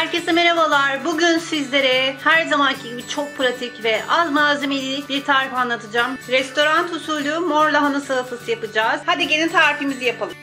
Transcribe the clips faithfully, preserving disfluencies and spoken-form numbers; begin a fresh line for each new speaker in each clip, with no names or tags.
Herkese merhabalar. Bugün sizlere her zamanki gibi çok pratik ve az malzemeli bir tarif anlatacağım. Restoran usulü mor lahana salatası yapacağız. Hadi gelin tarifimizi yapalım.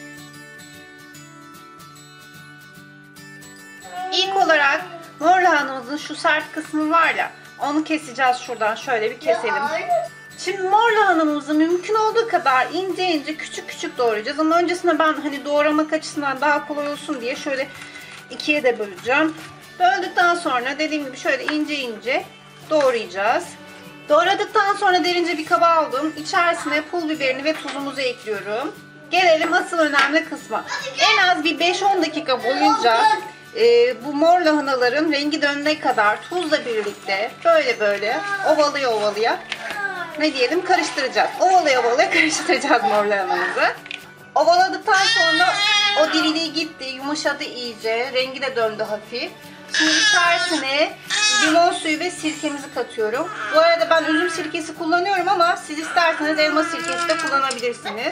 İlk olarak mor lahanamızın şu sert kısmı var ya, onu keseceğiz şuradan. Şöyle bir keselim. Şimdi mor lahanamızı mümkün olduğu kadar ince ince küçük küçük doğrayacağız. Ama öncesinde ben hani doğramak açısından daha kolay olsun diye şöyle ikiye de böleceğim. Böldükten sonra dediğim gibi şöyle ince ince doğrayacağız. Doğradıktan sonra derince bir kaba aldım. İçerisine pul biberini ve tuzumuzu ekliyorum. Gelelim asıl önemli kısma. En az bir beş on dakika boyunca e, bu mor lahanaların rengi dönene kadar tuzla birlikte böyle böyle ovalaya ovalaya ne diyelim karıştıracağız. Ovalaya ovalaya karıştıracağız mor lahanamızı. Ovaladıktan sonra o diriliği gitti, yumuşadı iyice, rengi de döndü hafif. Şimdi içerisine limon suyu ve sirkemizi katıyorum. Bu arada ben üzüm sirkesi kullanıyorum ama siz isterseniz elma sirkesi de kullanabilirsiniz.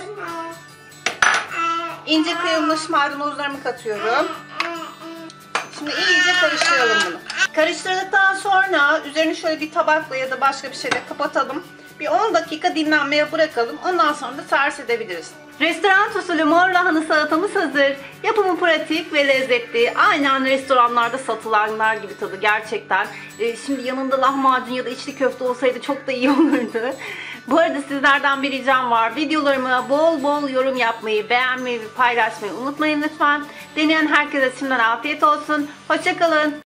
İnce kıyılmış maydanozlarımı katıyorum. Şimdi iyice karıştıralım bunu. Karıştırdıktan sonra üzerini şöyle bir tabakla ya da başka bir şeyle kapatalım. Bir on dakika dinlenmeye bırakalım. Ondan sonra da servis edebiliriz. Restoran usulü mor lahana salatamız hazır. Yapımı pratik ve lezzetli. Aynen restoranlarda satılanlar gibi tadı gerçekten. Ee, şimdi yanında lahmacun ya da içli köfte olsaydı çok da iyi olurdu. Bu arada sizlerden bir ricam var. Videolarıma bol bol yorum yapmayı, beğenmeyi ve paylaşmayı unutmayın lütfen. Deneyen herkese şimdiden afiyet olsun. Hoşça kalın.